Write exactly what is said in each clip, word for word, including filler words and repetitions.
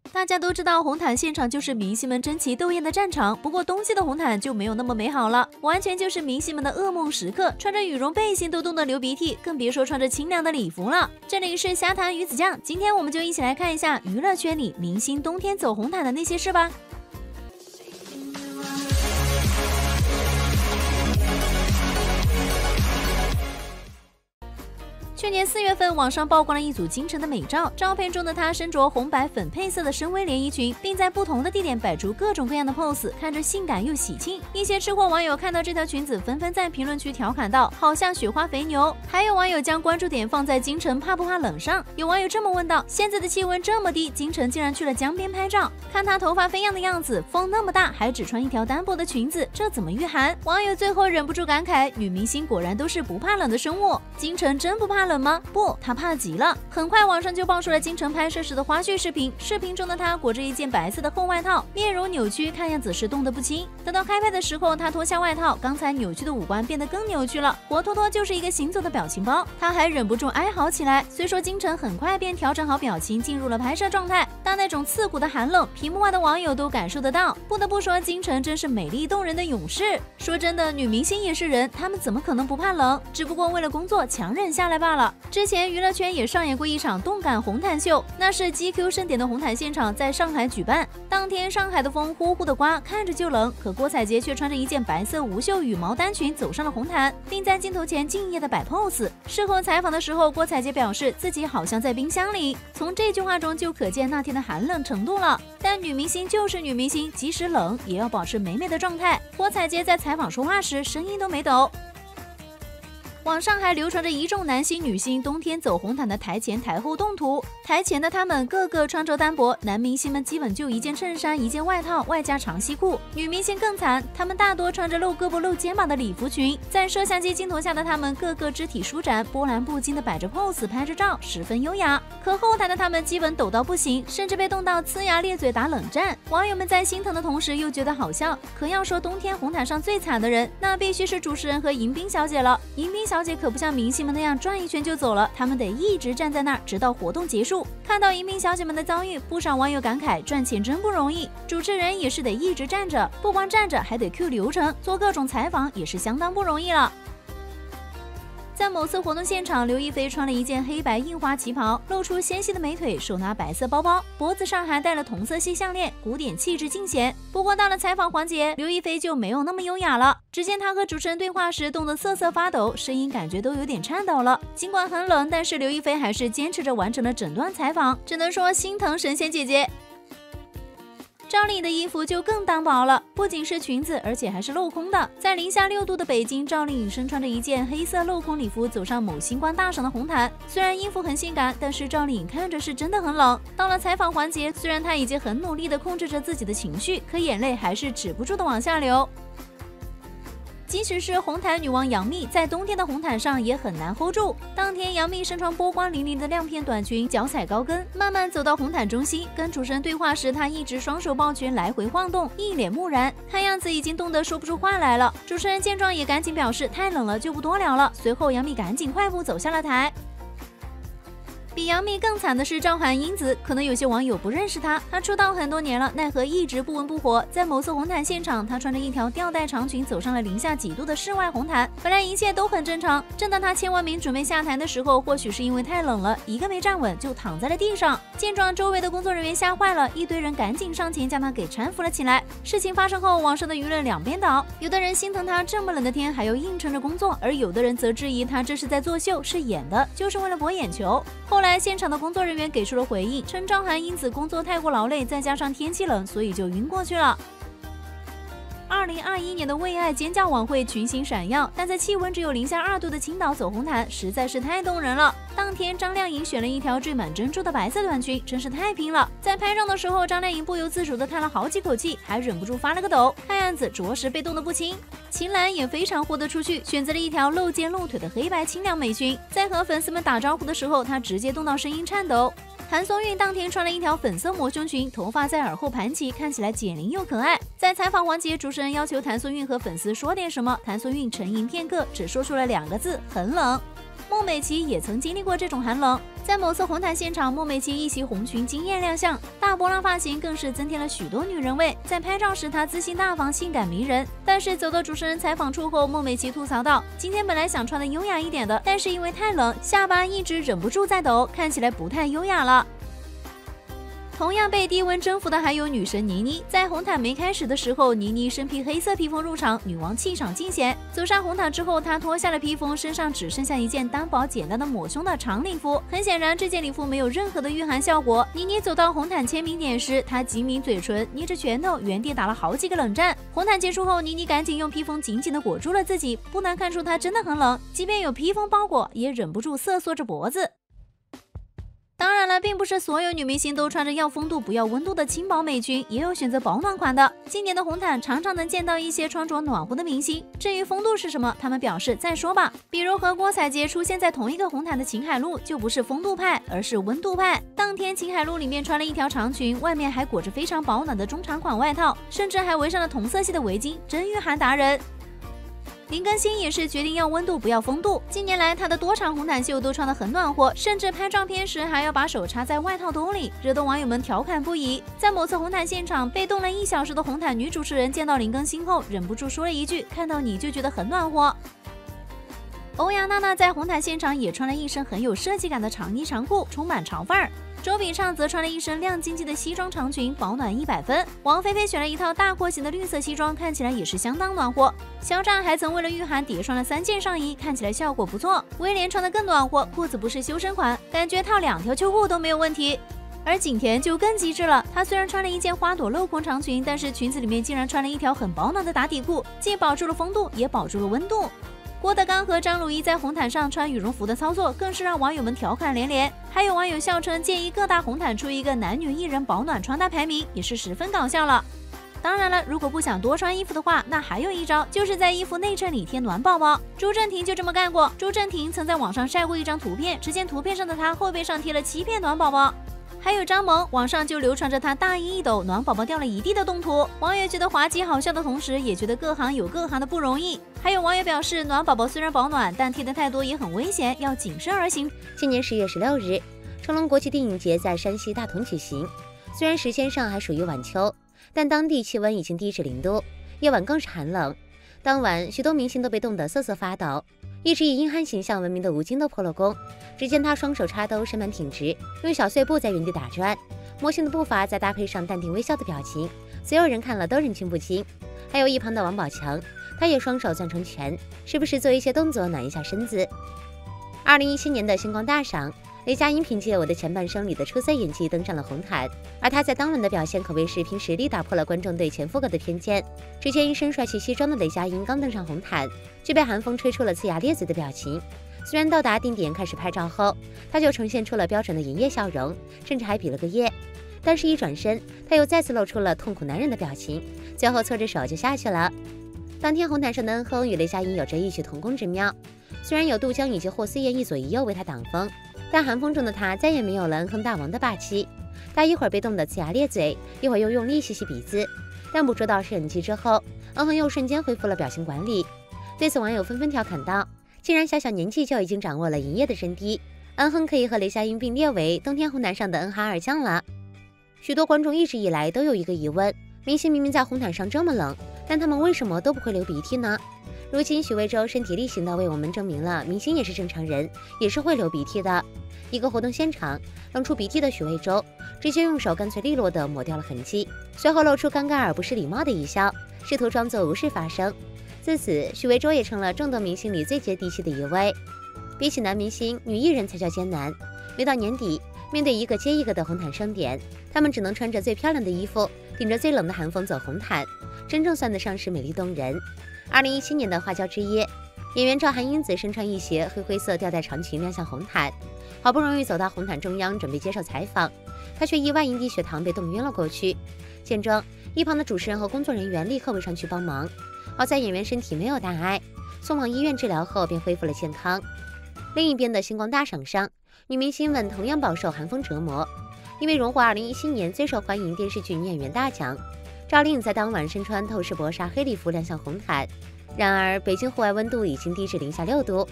大家都知道，红毯现场就是明星们争奇斗艳的战场。不过冬季的红毯就没有那么美好了，完全就是明星们的噩梦时刻。穿着羽绒背心都冻得流鼻涕，更别说穿着清凉的礼服了。这里是瞎谈鱼子酱，今天我们就一起来看一下娱乐圈里明星冬天走红毯的那些事吧。去年四月份，网上曝光了一组金晨的美照，照片中的她身着红白粉配色的深 V 连衣裙，并在不同的地点摆出各种各样的 pose， 看着性感又喜庆。一些吃货网友看到这条裙子，纷纷在评论区调侃道：“好像雪花肥牛。”还有网友将关注点放在金晨怕不怕冷上，有网友这么问道：“现在的气温这么低，金晨竟然去了江边拍照，看她头发飞扬的样子，风那么大，还只穿一条单薄的裙子，这怎么御寒？”网友最后忍不住感慨：“女明星果然都是不怕冷的生物。”金晨真不怕冷吗？不，她怕极了。很快网上就爆出了金晨拍摄时的花絮视频，视频中的她裹着一件白色的厚外套，面容扭曲，看样子是冻得不轻。等到开拍的时候，她脱下外套，刚才扭曲的五官变得更扭曲了，活脱脱就是一个行走的表情包。她还忍不住哀嚎起来。虽说金晨很快便调整好表情，进入了拍摄状态，但那种刺骨的寒冷，屏幕外的网友都感受得到。不得不说，金晨真是美丽动人的勇士。说真的，女明星也是人，她们怎么可能不怕冷？只不过为了工作强忍下来罢了。之前娱乐圈也上演过一场动感红毯秀，那是 G Q 盛典的红毯现场在上海举办。当天上海的风呼呼的刮，看着就冷，可郭采洁却穿着一件白色无袖羽毛单裙走上了红毯，并在镜头前敬业的摆 pose。事后采访的时候，郭采洁表示自己好像在冰箱里，从这句话中就可见那天的寒冷程度了。但女明星就是女明星，即使冷也要保持美美的状态。郭采洁在采访说话时声音都没抖。网上还流传着一众男星女星冬天走红毯的台前台后动图，台前的他们个个穿着单薄，男明星们基本就一件衬衫一件外套外加长西裤，女明星更惨，他们大多穿着露胳膊露肩膀的礼服裙，在摄像机镜头下的他们个个肢体舒展，波澜不惊的摆着 pose 拍着照，十分优雅。可后台的他们基本抖到不行，甚至被冻到呲牙咧嘴打冷战。网友们在心疼的同时又觉得好笑。可要说冬天红毯上最惨的人，那必须是主持人和迎宾小姐了。迎宾小姐可不像明星们那样转一圈就走了，他们得一直站在那儿，直到活动结束。看到迎宾小姐们的遭遇，不少网友感慨赚钱真不容易，主持人也是得一直站着，不光站着还得 Q 流程，做各种采访也是相当不容易了。在某次活动现场，刘亦菲穿了一件黑白印花旗袍，露出纤细的美腿，手拿白色包包，脖子上还戴了同色系项链，古典气质尽显。不过到了采访环节，刘亦菲就没有那么优雅了。只见她和主持人对话时，冻得瑟瑟发抖，声音感觉都有点颤抖了。尽管很冷，但是刘亦菲还是坚持着完成了整段采访，只能说心疼神仙姐姐。赵丽颖的衣服就更单薄了，不仅是裙子，而且还是镂空的。在零下六度的北京，赵丽颖身穿着一件黑色镂空礼服走上某星光大赏的红毯。虽然衣服很性感，但是赵丽颖看着是真的很冷。到了采访环节，虽然她已经很努力地控制着自己的情绪，可眼泪还是止不住的往下流。即使是红毯女王杨幂，在冬天的红毯上也很难 hold 住。当天，杨幂身穿波光粼粼的亮片短裙，脚踩高跟，慢慢走到红毯中心，跟主持人对话时，她一直双手抱拳来回晃动，一脸木然，看样子已经冻得说不出话来了。主持人见状也赶紧表示太冷了，就不多聊了。随后，杨幂赶紧快步走下了台。比杨幂更惨的是赵涵英子，可能有些网友不认识她。她出道很多年了，奈何一直不温不火。在某次红毯现场，她穿着一条吊带长裙走上了零下几度的室外红毯，本来一切都很正常。正当她千万名准备下台的时候，或许是因为太冷了，一个没站稳就躺在了地上。见状，周围的工作人员吓坏了，一堆人赶紧上前将她给搀扶了起来。事情发生后，网上的舆论两边倒，有的人心疼她这么冷的天还要硬撑着工作，而有的人则质疑她这是在作秀，是演的，就是为了博眼球。后来现场的工作人员给出了回应，称赵涵因此工作太过劳累，再加上天气冷，所以就晕过去了。二零二一年的为爱尖叫晚会群星闪耀，但在气温只有零下二度的青岛走红毯实在是太动人了。当天张靓颖选了一条缀满珍珠的白色短裙，真是太拼了。在拍照的时候，张靓颖不由自主地叹了好几口气，还忍不住发了个抖，看样子着实被冻得不轻。秦岚也非常豁得出去，选择了一条露肩露腿的黑白清凉美裙，在和粉丝们打招呼的时候，她直接冻到声音颤抖。韩松韵当天穿了一条粉色抹胸裙，头发在耳后盘起，看起来减龄又可爱。在采访环节，主持人要求谭松韵和粉丝说点什么，谭松韵沉吟片刻，只说出了两个字：很冷。孟美岐也曾经历过这种寒冷。 在某次红毯现场，孟美岐一袭红裙惊艳亮相，大波浪发型更是增添了许多女人味。在拍照时，她自信大方、性感迷人。但是走到主持人采访处后，孟美岐吐槽道：“今天本来想穿的优雅一点的，但是因为太冷，下巴一直忍不住在抖，看起来不太优雅了。”同样被低温征服的还有女神倪妮。在红毯没开始的时候，倪妮身披黑色披风入场，女王气场尽显。走上红毯之后，她脱下了披风，身上只剩下一件单薄简单的抹胸的长礼服。很显然，这件礼服没有任何的御寒效果。倪妮走到红毯签名点时，她紧抿嘴唇，捏着拳头，原地打了好几个冷战。红毯结束后，倪妮赶紧用披风紧紧的裹住了自己，不难看出她真的很冷，即便有披风包裹，也忍不住瑟缩着脖子。当然了，并不是所有女明星都穿着要风度不要温度的轻薄美裙，也有选择保暖款的。今年的红毯常常能见到一些穿着暖和的明星。至于风度是什么，他们表示再说吧。比如和郭采洁出现在同一个红毯的秦海璐，就不是风度派，而是温度派。当天秦海璐里面穿了一条长裙，外面还裹着非常保暖的中长款外套，甚至还围上了同色系的围巾，真御寒达人。林更新也是决定要温度不要风度。近年来，她的多场红毯秀都穿得很暖和，甚至拍照片时还要把手插在外套兜里，惹得网友们调侃不已。在某次红毯现场，被冻了一小时的红毯女主持人见到林更新后，忍不住说了一句：“看到你就觉得很暖和。”欧阳娜娜在红毯现场也穿了一身很有设计感的长衣长裤，充满潮范儿。周笔畅则穿了一身亮晶晶的西装长裙，保暖一百分。王菲菲选了一套大廓形的绿色西装，看起来也是相当暖和。肖战还曾为了御寒叠穿了三件上衣，看起来效果不错。威廉穿的更暖和，裤子不是修身款，感觉套两条秋裤都没有问题。而景甜就更机智了，她虽然穿了一件花朵镂空长裙，但是裙子里面竟然穿了一条很保暖的打底裤，既保住了风度，也保住了温度。郭德纲和张鲁一在红毯上穿羽绒服的操作，更是让网友们调侃连连。还有网友笑称，建议各大红毯出一个男女艺人保暖穿搭排名，也是十分搞笑了。当然了，如果不想多穿衣服的话，那还有一招，就是在衣服内衬里贴暖宝宝。朱正廷就这么干过。朱正廷曾在网上晒过一张图片，只见图片上的他后背上贴了七片暖宝宝。还有张萌，网上就流传着她大衣一抖，暖宝宝掉了一地的动图。网友觉得滑稽好笑的同时，也觉得各行有各行的不容易。还有网友表示，暖宝宝虽然保暖，但贴得太多也很危险，要谨慎而行。 今年十月十六日，成龙国际电影节在山西大同举行。虽然时间上还属于晚秋，但当地气温已经低至零度，夜晚更是寒冷。当晚，许多明星都被冻得瑟瑟发抖。一直以硬汉形象闻名的吴京都破了功。只见他双手插兜，身板挺直，用小碎步在原地打转，魔性的步伐再搭配上淡定微笑的表情，所有人看了都人群不惊。还有一旁的王宝强，他也双手攥成拳，时不时做一些动作暖一下身子。二零一七年的星光大赏，雷佳音凭借《我的前半生》里的出色演技登上了红毯，而他在当晚的表现可谓是凭实力打破了观众对前夫哥的偏见。只见一身帅气西装的雷佳音刚登上红毯，就被韩风吹出了呲牙咧嘴的表情。虽然到达定点开始拍照后，他就呈现出了标准的营业笑容，甚至还比了个耶，但是一转身，他又再次露出了痛苦男人的表情，最后搓着手就下去了。当天红毯上的恩亨与雷佳音有着异曲同工之妙，虽然有杜江以及霍思燕一左一右为他挡风，但韩风中的他再也没有了恩亨大王的霸气。他一会儿被冻得呲牙咧嘴，一会儿又用力吸吸鼻子，但捕捉到摄影机之后，恩亨又瞬间恢复了表情管理。对此，网友纷纷调侃道：既然小小年纪就已经掌握了营业的真谛，恩亨可以和雷佳音并列为冬天红毯上的恩哈二将了。许多观众一直以来都有一个疑问：明星明明在红毯上这么冷，但他们为什么都不会流鼻涕呢？如今许魏洲身体力行地为我们证明了明星也是正常人，也是会流鼻涕的。一个活动现场，冷出鼻涕的许魏洲直接用手干脆利落地抹掉了痕迹，随后露出尴尬而不失礼貌的一笑，试图装作无事发生。自此，许魏洲也成了众多明星里最接地气的一位。比起男明星，女艺人才叫艰难。每到年底，面对一个接一个的红毯盛典，她们只能穿着最漂亮的衣服，顶着最冷的寒风走红毯，真正算得上是美丽动人。二零一七年的花椒之夜，演员赵涵英子身穿一斜黑灰色吊带长裙亮相红毯，好不容易走到红毯中央准备接受采访，她却意外因低血糖被冻晕了过去。见状，一旁的主持人和工作人员立刻围上去帮忙。好在演员身体没有大碍，送往医院治疗后便恢复了健康。另一边的星光大赏上，女明星们同样饱受寒风折磨。因为荣获二零一七年最受欢迎电视剧女演员大奖，赵丽颖在当晚身穿透视薄纱黑礼服亮相红毯。然而，北京户外温度已经低至零下六度，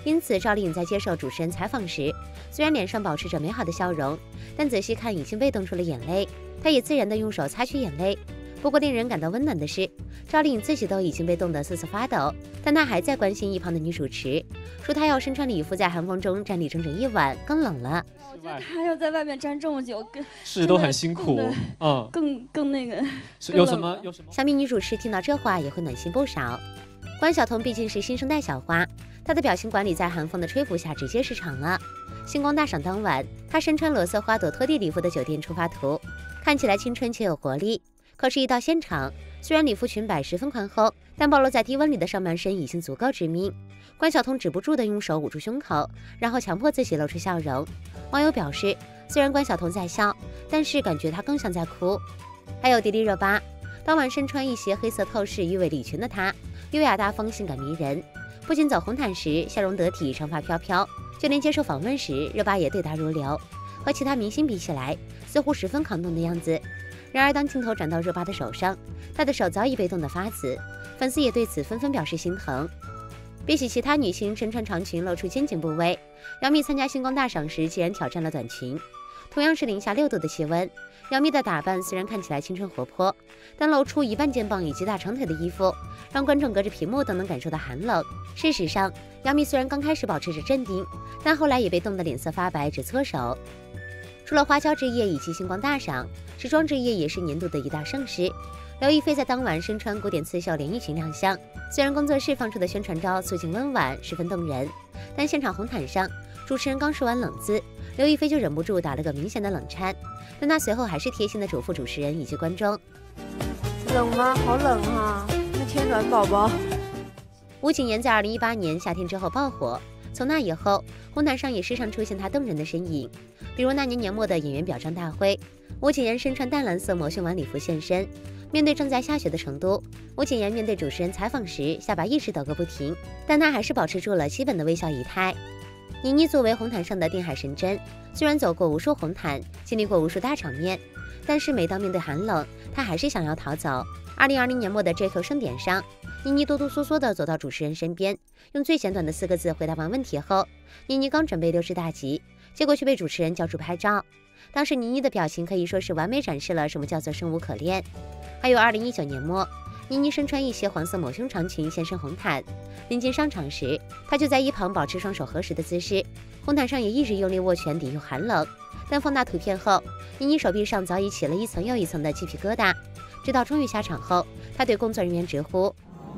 因此，赵丽颖在接受主持人采访时，虽然脸上保持着美好的笑容，但仔细看已经被冻出了眼泪。她也自然地用手擦去眼泪。不过，令人感到温暖的是，赵丽颖自己都已经被冻得瑟瑟发抖，但她还在关心一旁的女主持，说她要身穿礼服在寒风中站立整整一晚，更冷了。 我觉得她要在外面站这么久，更是都很辛苦，嗯， 更更那个。 有什么有什么？ 小米女主持听到这话也会暖心不少。关晓彤毕竟是新生代小花，她的表情管理在韩风的吹拂下直接失常了。星光大赏当晚，她身穿裸色花朵拖地礼服的酒店出发图，看起来青春且有活力。可是，一到现场，虽然礼服裙摆十分宽厚，但暴露在低温里的上半身已经足够致命。关晓彤止不住地用手捂住胸口，然后强迫自己露出笑容。网友表示，虽然关晓彤在笑，但是感觉她更像在哭。还有迪丽热巴，当晚身穿一袭黑色透视鱼尾礼裙的她，优雅大方，性感迷人。不仅走红毯时笑容得体，长发飘飘，就连接受访问时，热巴也对答如流。和其他明星比起来，似乎十分抗冻的样子。然而，当镜头转到热巴的手上，她的手早已被冻得发紫，粉丝也对此纷纷表示心疼。比起其他女星身穿长裙露出肩颈部位，杨幂参加星光大赏时竟然挑战了短裙。同样是零下六度的气温，杨幂的打扮虽然看起来青春活泼，但露出一半肩膀以及大长腿的衣服，让观众隔着屏幕都能感受到寒冷。事实上，杨幂虽然刚开始保持着镇定，但后来也被冻得脸色发白，直搓手。除了花椒之夜以及星光大赏，时装之夜也是年度的一大盛事。刘亦菲在当晚身穿古典刺绣连衣裙亮相，虽然工作室放出的宣传照素净温婉，十分动人，但现场红毯上，主持人刚说完冷字，刘亦菲就忍不住打了个明显的冷颤，但她随后还是贴心的嘱咐主持人以及观众： 冷吗？好冷啊！那添暖宝宝。 吴谨言在二零一八年夏天之后爆火，从那以后，红毯上也时常出现她动人的身影。比如那年年末的演员表彰大会，吴谨言身穿淡蓝色魔训晚礼服现身。面对正在下雪的成都，吴谨言面对主持人采访时，下巴一直抖个不停，但她还是保持住了基本的微笑仪态。倪妮作为红毯上的定海神针，虽然走过无数红毯，经历过无数大场面，但是每当面对寒冷，她还是想要逃走。二零二零年末的 J Q 盛典上，倪妮哆哆嗦嗦地走到主持人身边，用最简短的四个字回答完问题后，倪妮刚准备溜之大吉，结果却被主持人叫住拍照。当时倪妮的表情可以说是完美展示了什么叫做生无可恋。还有二零一九年末，倪妮身穿一袭黄色抹胸长裙现身红毯，临近上场时，她就在一旁保持双手合十的姿势，红毯上也一直用力握拳抵御寒冷。但放大图片后，倪妮手臂上早已起了一层又一层的鸡皮疙瘩，直到终于下场后，她对工作人员直呼：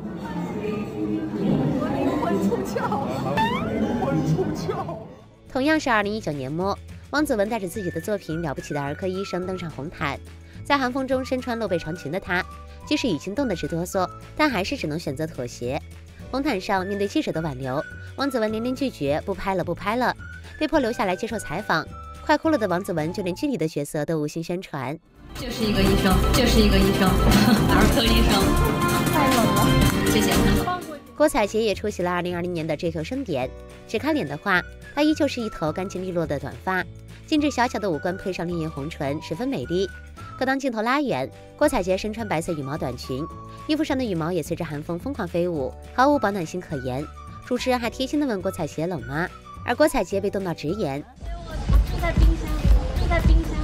灵魂出窍，灵魂出窍。 同样是二零一九年末，王子文带着自己的作品《了不起的儿科医生》登上红毯，在寒风中身穿露背长裙的他，即使已经冻得直哆嗦，但还是只能选择妥协。红毯上面对记者的挽留，王子文连连拒绝，不拍了不拍了，被迫留下来接受采访。快哭了的王子文就连剧里的角色都无心宣传， 就是一个医生，就是一个医生，儿科医生。 太冷了， 谢谢。 郭采洁也出席了二零二零年的 J Q 盛典，只看脸的话，她依旧是一头干净利落的短发，精致小巧的五官配上烈焰红唇，十分美丽。可当镜头拉远，郭采洁身穿白色羽毛短裙，衣服上的羽毛也随着寒风疯狂飞舞，毫无保暖性可言。主持人还贴心地问郭采洁冷吗？而郭采洁被冻到直言： 我住在冰箱，住在冰箱。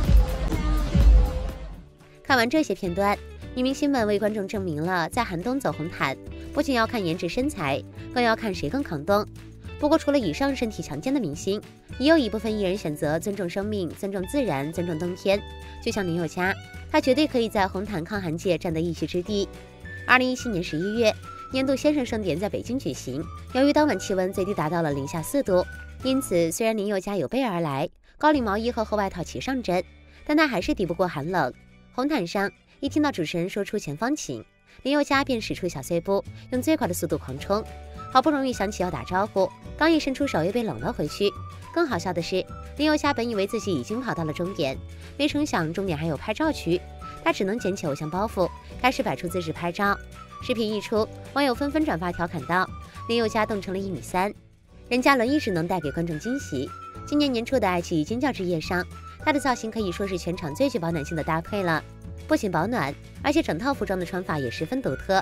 看完这些片段，女明星们为观众证明了，在寒冬走红毯，不仅要看颜值身材，更要看谁更抗冻。不过，除了以上身体强健的明星，也有一部分艺人选择尊重生命、尊重自然、尊重冬天。就像林宥嘉，他绝对可以在红毯抗寒界占得一席之地。二零一七年十一月，年度先生盛典在北京举行，由于当晚气温最低达到了零下四度，因此虽然林宥嘉有备而来，高领毛衣和厚外套齐上阵，但他还是抵不过寒冷。红毯上，一听到主持人说出前方请，林宥嘉便使出小碎步，用最快的速度狂冲。好不容易想起要打招呼，刚一伸出手又被冷了回去。更好笑的是，林宥嘉本以为自己已经跑到了终点，没成想终点还有拍照区，他只能捡起偶像包袱，开始摆出姿势拍照。视频一出，网友纷纷转发调侃道：“林宥嘉冻成了一米三，人家轮椅只能带给观众惊喜。”今年年初的爱奇艺金教之夜上，他的造型可以说是全场最具保暖性的搭配了，不仅保暖，而且整套服装的穿法也十分独特。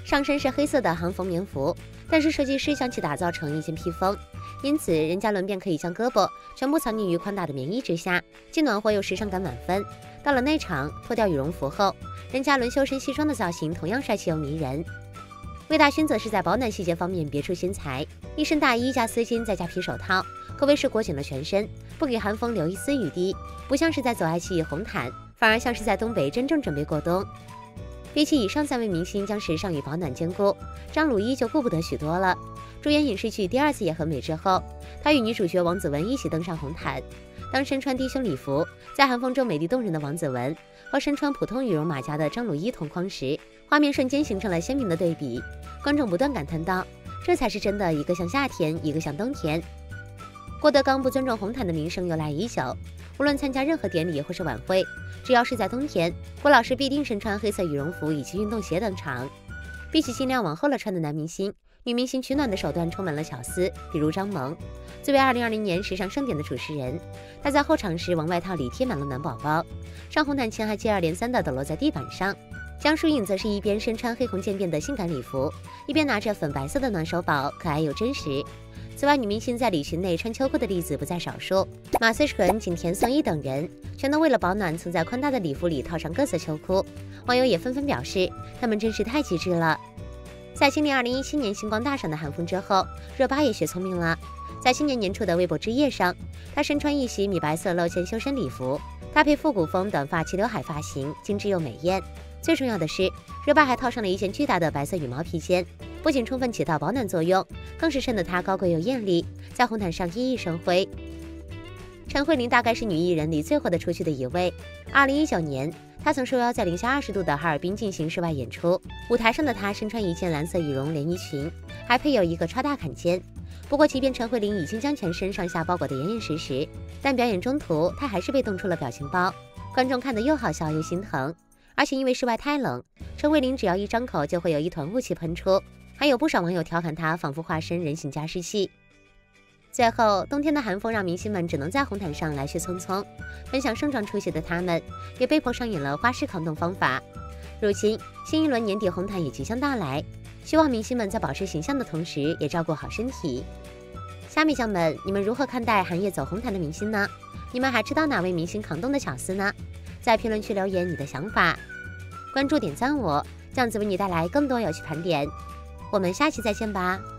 上身是黑色的韩风棉服，但是设计师将其打造成一件披风，因此任嘉伦便可以将胳膊全部藏匿于宽大的棉衣之下，既暖和又时尚感满分。到了内场，脱掉羽绒服后，任嘉伦修身西装的造型同样帅气又迷人。魏大勋则是在保暖细节方面别出心裁，一身大衣加丝巾再加皮手套，可谓是裹紧了全身，不给韩风留一丝余地，不像是在走爱奇艺红毯，反而像是在东北真正准备过冬。比起以上三位明星将时尚与保暖兼顾，张鲁一就顾不得许多了。主演影视剧《第二次也很美》之后，她与女主角王子文一起登上红毯。当身穿低胸礼服，在韩风中美丽动人的王子文和身穿普通羽绒马甲的张鲁一同框时，画面瞬间形成了鲜明的对比。观众不断感叹道：“这才是真的，一个像夏天，一个像冬天。”郭德纲不尊重红毯的名声由来已久，无论参加任何典礼或是晚会，只要是在冬天，郭老师必定身穿黑色羽绒服以及运动鞋登场。比起尽量往后了穿的男明星，女明星取暖的手段充满了巧思，比如张萌，作为二零二零年时尚盛典的主持人，她在候场时往外套里贴满了暖宝宝，上红毯前还接二连三的抖落在地板上。江疏影则是一边身穿黑红渐变的性感礼服，一边拿着粉白色的暖手宝，可爱又真实。此外，女明星在礼裙内穿秋裤的例子不在少数，马思纯、景甜、宋轶等人全都为了保暖，曾在宽大的礼服里套上各色秋裤。网友也纷纷表示，他们真是太机智了。在经历二零一七年星光大赏的韩风之后，热巴也学聪明了。在今年年初的微博之夜上，她身穿一袭米白色露肩修身礼服，搭配复古风短发齐刘海发型，精致又美艳。最重要的是，热巴还套上了一件巨大的白色羽毛披肩，不仅充分起到保暖作用，更是衬得她高贵又艳丽，在红毯上熠熠生辉。陈慧琳大概是女艺人里最豁得出去的一位。二零一九年，她曾受邀在零下二十度的哈尔滨进行室外演出，舞台上的她身穿一件蓝色羽绒连衣裙，还配有一个超大坎肩。不过，即便陈慧琳已经将全身上下包裹得严严实实，但表演中途她还是被冻出了表情包，观众看得又好笑又心疼。而且因为室外太冷，陈慧琳只要一张口就会有一团雾气喷出，还有不少网友调侃她仿佛化身人形加湿器。最后，冬天的寒风让明星们只能在红毯上来去匆匆，分享盛装出席的他们也被迫上演了花式抗冻方法。如今新一轮年底红毯也即将到来，希望明星们在保持形象的同时也照顾好身体。虾米酱们，你们如何看待寒夜走红毯的明星呢？你们还知道哪位明星抗冻的巧思呢？在评论区留言你的想法，关注点赞我，这样子为你带来更多有趣盘点。我们下期再见吧。